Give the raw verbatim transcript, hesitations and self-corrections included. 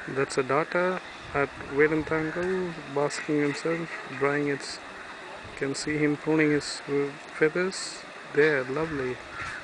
That's a darter at Vedanthangal, basking himself, drying its. You can see him pruning his uh, feathers. There, lovely.